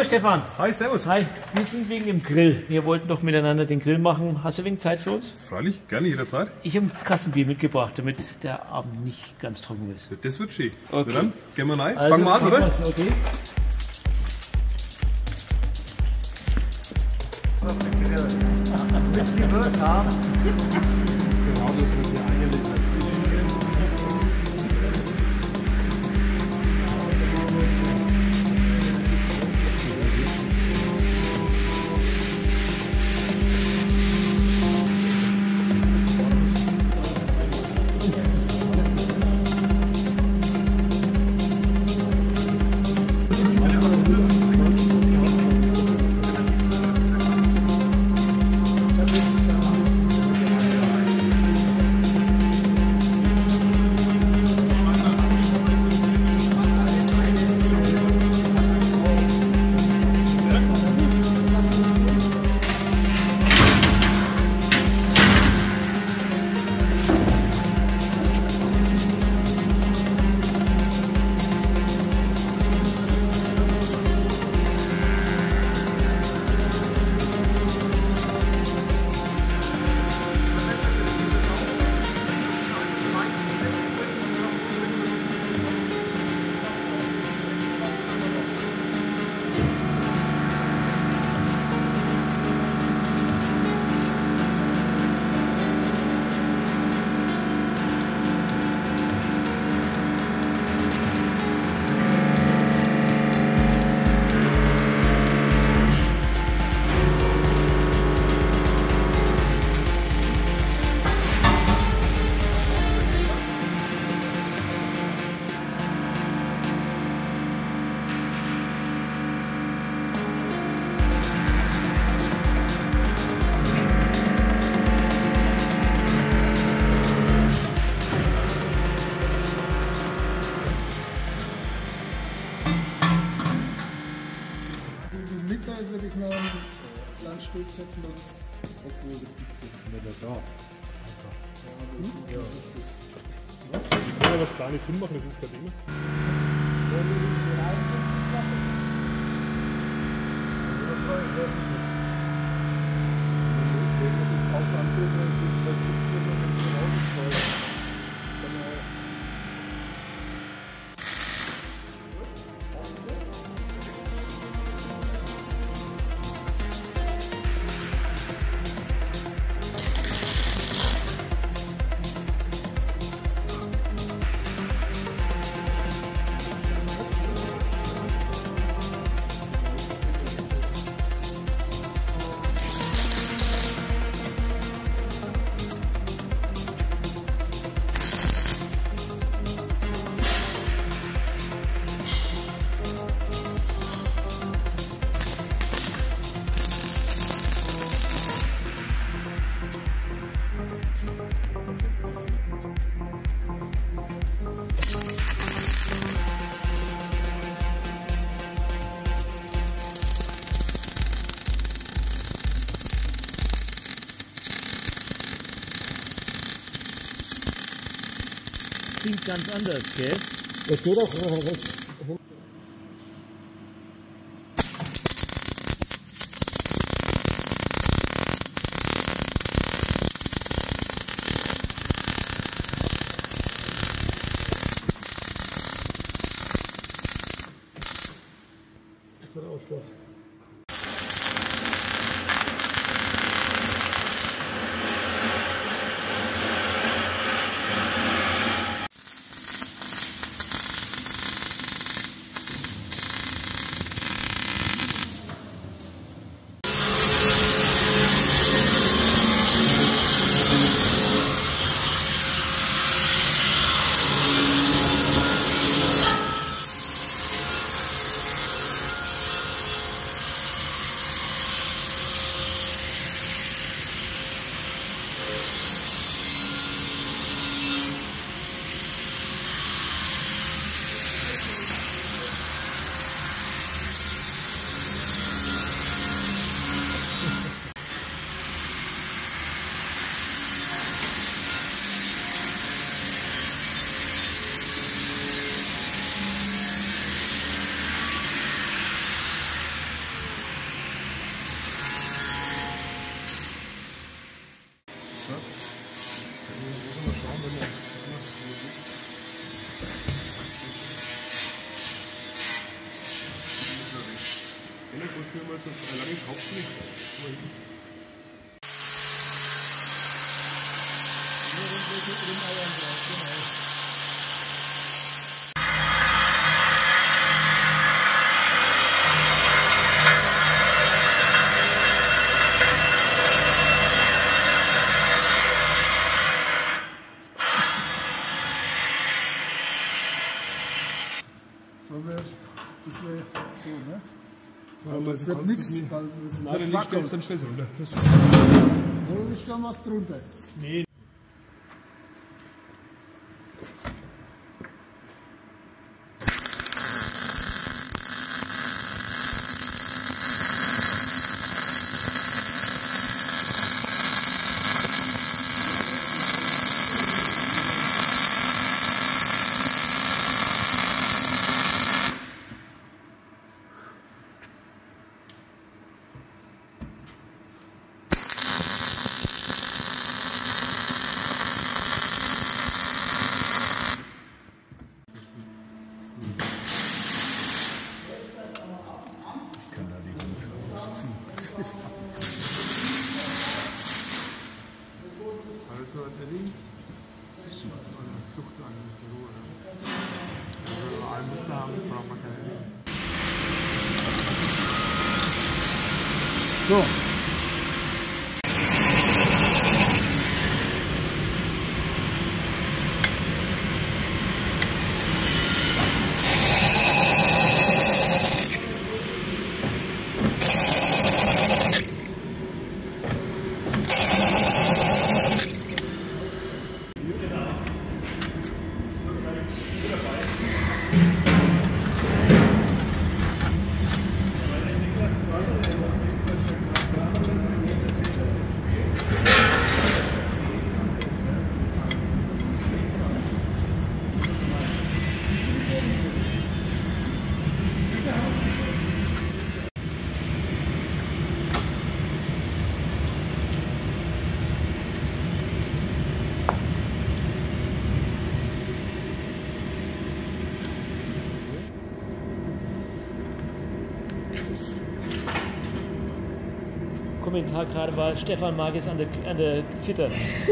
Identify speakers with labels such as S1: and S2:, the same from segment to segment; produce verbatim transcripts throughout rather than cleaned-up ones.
S1: Stefan.
S2: Hi, servus.
S1: Hi, wir sind wegen dem Grill. Wir wollten doch miteinander den Grill machen. Hast du wegen Zeit für uns?
S2: Freilich, gerne jederzeit.
S1: Ich habe ein Kassenbier mitgebracht, damit der Abend nicht ganz trocken ist.
S2: Das wird schön.
S1: Okay.
S2: Na dann, gehen wir rein.
S1: Also,
S2: Fangen wir an, oder?
S1: Okay.
S3: Mit Gewürz haben.
S2: Genau, das wird hier eingelegt.
S3: Mitte würde ich noch ein Landstück setzen, dass es, obwohl das gibt sich nicht da.
S4: Ja. Ja. Ja, was Kleines hinmachen, das ist kein Thema.
S1: Klingt ganz anders, gell?
S3: Das geht auch rechts.
S4: Das wird Ausschlag.
S2: Wie lange schaffst du nicht?
S3: So, ne?
S2: Ja,
S3: das wird nichts, weil das
S2: Nein, wenn du nicht stellst, dann stellst du runter.
S3: Hol ich dann was drunter.
S4: Nee.
S2: Also, Eddie, sucht einen Ruhe. Wenn wir einen Muster haben, brauchen wir keine Eddie.
S3: So.
S1: Kommentar gerade war, Stefan mag es an der, an der Zither.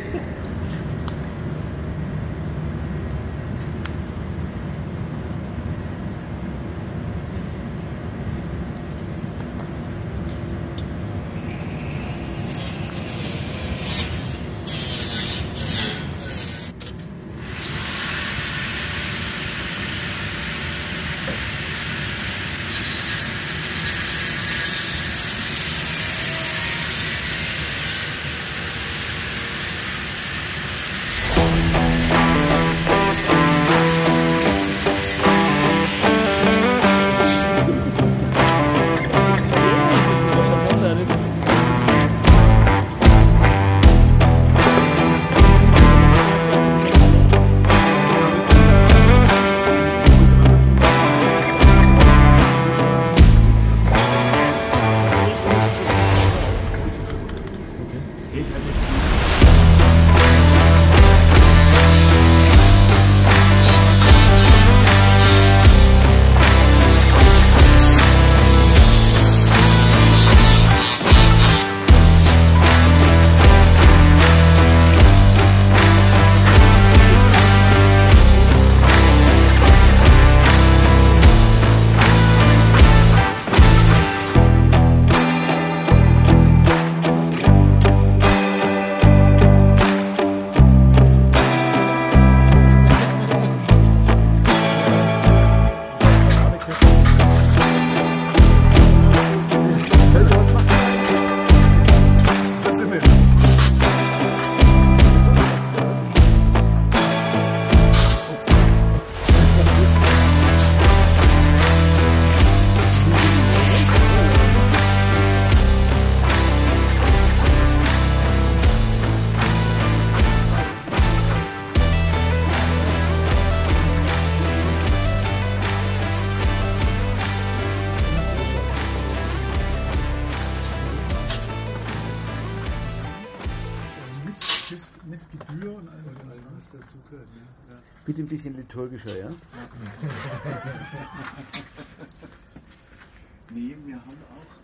S3: Mit Gebühr und allem, was dazugehört. Ne? Ja.
S1: Bitte ein bisschen liturgischer, ja?
S3: Nee, wir haben auch